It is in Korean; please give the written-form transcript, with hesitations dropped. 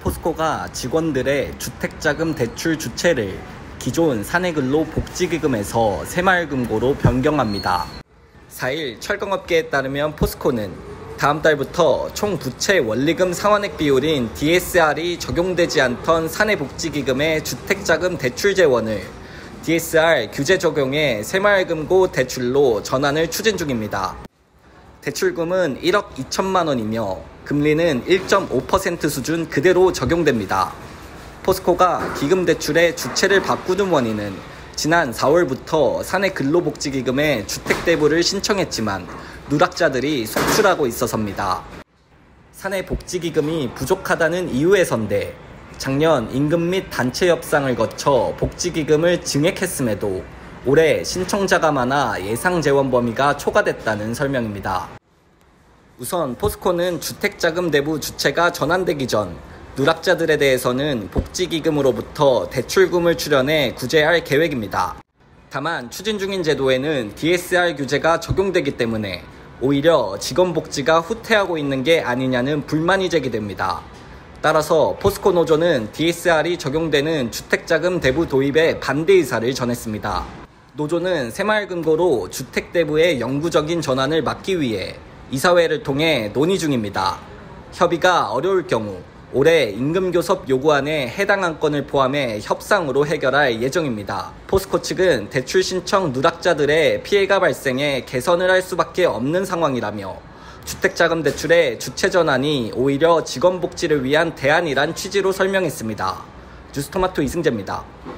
포스코가 직원들의 주택자금 대출 주체를 기존 사내근로 복지기금에서 새마을금고로 변경합니다. 4일 철강업계에 따르면 포스코는 다음 달부터 총 부채 원리금 상환액 비율인 DSR이 적용되지 않던 사내복지기금의 주택자금 대출 재원을 DSR 규제 적용의 새마을금고 대출로 전환을 추진 중입니다. 대출금은 1억 2천만 원이며 금리는 1.5% 수준 그대로 적용됩니다. 포스코가 기금 대출의 주체를 바꾸는 원인은 지난 4월부터 사내근로복지기금에 주택대부를 신청했지만 누락자들이 속출하고 있어서입니다. 사내복지기금이 부족하다는 이유에선데 작년 임금 및 단체 협상을 거쳐 복지기금을 증액했음에도 올해 신청자가 많아 예상 재원 범위가 초과됐다는 설명입니다. 우선 포스코는 주택자금 대부 주체가 전환되기 전 누락자들에 대해서는 복지기금으로부터 대출금을 출연해 구제할 계획입니다. 다만 추진 중인 제도에는 DSR 규제가 적용되기 때문에 오히려 직원복지가 후퇴하고 있는 게 아니냐는 불만이 제기됩니다. 따라서 포스코 노조는 DSR이 적용되는 주택자금 대부 도입에 반대 의사를 전했습니다. 노조는 새마을금고로 주택대부의 영구적인 전환을 막기 위해 이사회를 통해 논의 중입니다. 협의가 어려울 경우 올해 임금교섭 요구안에 해당 안건을 포함해 협상으로 해결할 예정입니다. 포스코 측은 대출 신청 누락자들의 피해가 발생해 개선을 할 수밖에 없는 상황이라며 주택자금 대출의 주체 전환이 오히려 직원 복지를 위한 대안이란 취지로 설명했습니다. 뉴스토마토 이승재입니다.